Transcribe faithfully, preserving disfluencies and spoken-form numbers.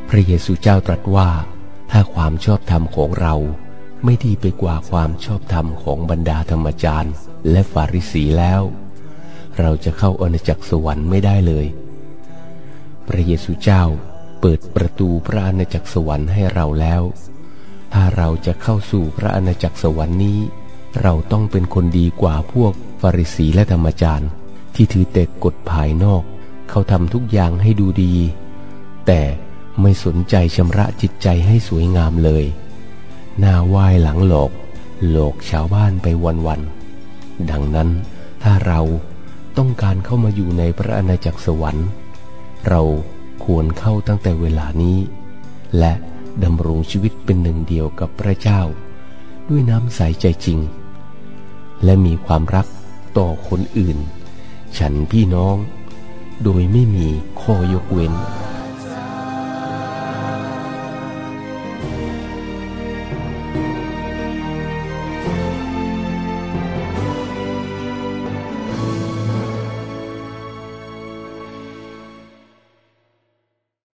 พระเยซูเจ้าตรัสว่าถ้าความชอบธรรมของเราไม่ดีไปกว่าความชอบธรรมของบรรดาธรรมจารย์และฟาริสีแล้วเราจะเข้าอาณาจักรสวรรค์ไม่ได้เลยพระเยซูเจ้าเปิดประตูพระอาณาจักรสวรรค์ให้เราแล้วถ้าเราจะเข้าสู่พระอาณาจักรสวรรค์นี้เราต้องเป็นคนดีกว่าพวกฟาริสีและธรรมจารย์ที่ถือแต่กฎภายนอกเขาทำทุกอย่างให้ดูดีแต่ไม่สนใจชำระจิตใจให้สวยงามเลยหน้าไหว้หลังหลอกหลอกชาวบ้านไปวันๆดังนั้นถ้าเราต้องการเข้ามาอยู่ในพระอาณาจักรสวรรค์เราควรเข้าตั้งแต่เวลานี้และดำรงชีวิตเป็นหนึ่งเดียวกับพระเจ้าด้วยน้ำใสใจจริงและมีความรักต่อคนอื่นฉันพี่น้องโดยไม่มีข้อยกเว้น